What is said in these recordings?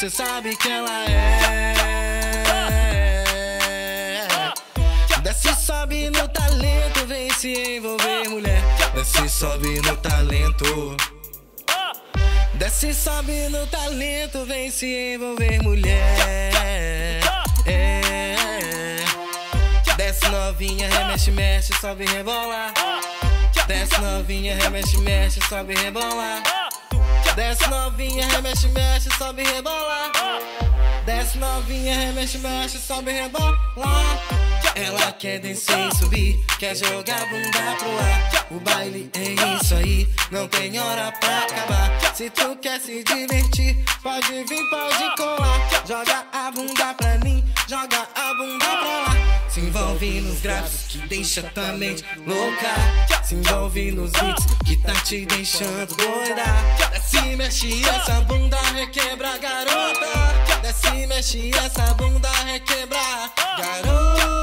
você sabe que ela é. Desce, sobe no talento, vem se envolver, mulher. Desce, sobe no talento. Desce, sobe no talento, vem se envolver, mulher. Desce novinha, remexe, mexe, sobe, rebola. Desce novinha, remexe, mexe, sobe, rebola. Desce novinha, remexe, mexe, sobe, rebola. Desce novinha, remexe, mexe, sobe, rebola. Ela quer descer e subir, quer jogar a bunda pro ar. O baile é isso aí, não tem hora pra acabar. Se tu quer se divertir, pode vir, pode colar. Joga a bunda pra mim, joga a bunda pra lá. Se envolve nos graves que deixa tua mente louca. Se envolve nos beats que tá te deixando doida. Desce, mexe essa bunda, requebra, garota. Desce, mexe essa bunda, requebra, garota.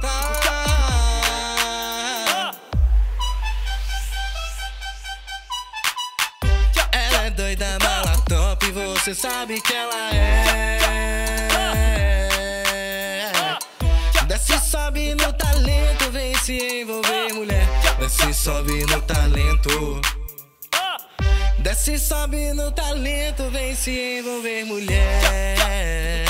Ela é doida, mala top, você sabe que ela é. Desce, sobe no talento, vem se envolver, mulher. Desce, sobe no talento. Desce, sobe no talento, vem se envolver, mulher.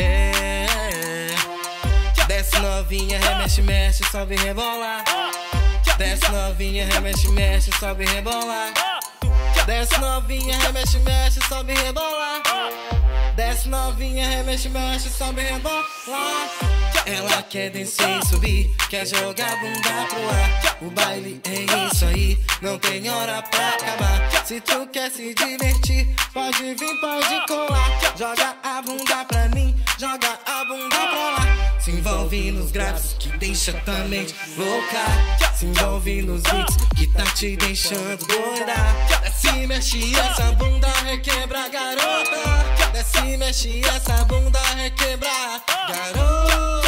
Desce novinha, remexe, mexe, sobe, rebola. Desce novinha, remexe, mexe, sobe, rebola. Desce novinha, remexe, mexe, sobe, rebola. Desce novinha, remexe, mexe, sobe, rebola. Ela quer descer e subir, quer jogar a bunda pro ar. O baile é isso aí, não tem hora pra acabar. Se tu quer se divertir, pode vir, pode colar. Joga a bunda pra mim, joga a bunda pra lá. Se envolve nos graves que deixa tua mente louca. Se envolve nos beats que tá te deixando doida. Desce, mexe essa bunda, requebra, garota. Desce, mexe essa bunda, requebra, garota.